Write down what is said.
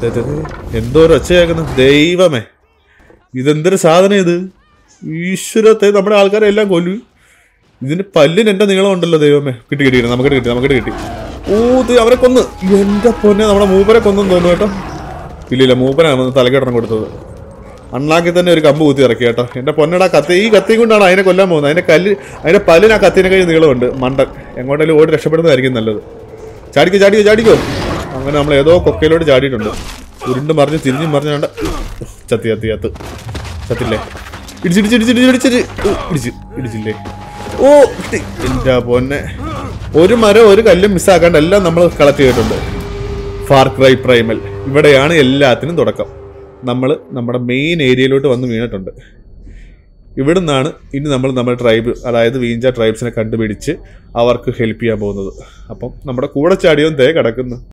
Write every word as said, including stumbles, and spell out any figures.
എന്തോരം ഒച്ചയാക്കുന്നു ദൈവമേ. ഇതെന്തൊരു സാധനം ഇത്. ഈശ്വരത്തെ നമ്മുടെ ആൾക്കാരെ എല്ലാം കൊല്ലു. ഇതിന് പല്ലിന് എന്റെ നീളം ഉണ്ടല്ലോ ദൈവമേ. കിട്ടി കിട്ടി നമുക്ക് കിട്ടി നമുക്ക് കിട്ടി. ഓ അവരെ കൊന്ന്. എന്റെ പൊന്നെ നമ്മുടെ മൂപ്പരെ കൊന്നെന്ന് തോന്നുന്നു കേട്ടോ. ഇല്ലില്ല മൂപ്പനാണ് തലക്കെട്ടണം കൊടുത്തത്. അണ്ണാക്കി തന്നെ ഒരു കമ്പ് കുത്തി ഇറക്കി കേട്ടോ. എന്റെ പൊന്നടാ കത്തി ഈ കത്തിയും കൊണ്ടാണ് അതിനെ കൊല്ലാൻ പോകുന്നത്. അതിന്റെ കല്ല് അതിന്റെ പല്ലിന് ആ കത്തിനെ കഴിഞ്ഞ് നീളമുണ്ട്. മണ്ടൻ എങ്ങോട്ടേലും ഓടി രക്ഷപ്പെടുന്നതായിരിക്കും നല്ലത്. ചാടിക്കോ ചാടിക്കോ ചാടിക്കോ. അങ്ങനെ നമ്മൾ ഏതോ കൊക്കയിലോട്ട് ചാടിയിട്ടുണ്ട്. ഉരുണ്ട് മറിഞ്ഞ് തിരിഞ്ഞും മറിഞ്ഞാണ്ട് ചത്തി ചത്തി ചത്ത് ചത്തില്ലേ. ഇടിച്ചിടിച്ചിടിച്ചിടിച്ചിടിച്ചിട്ട് ഇടിച്ച് ഇടിച്ചില്ലേ. ഓ എന്റെ പൊന്നെ. ഒരു മരം ഒരു കല്ലും മിസ്സാക്കാണ്ട് എല്ലാം നമ്മൾ കളക്ട് ചെയ്തിട്ടുണ്ട്. ഫാർ ക്രൈ പ്രൈമൽ ഇവിടെയാണ് എല്ലാത്തിനും തുടക്കം. നമ്മൾ നമ്മുടെ മെയിൻ ഏരിയയിലോട്ട് വന്ന് വീണിട്ടുണ്ട്. ഇവിടെ നിന്നാണ് ഇനി നമ്മൾ നമ്മുടെ ട്രൈബ് അതായത് വീഞ്ച ട്രൈബ്സിനെ കണ്ടുപിടിച്ച് അവർക്ക് ഹെൽപ്പ് ചെയ്യാൻ പോകുന്നത്. അപ്പം നമ്മുടെ കൂടെ ചാടിയവൻ തേ കിടക്കുന്നു.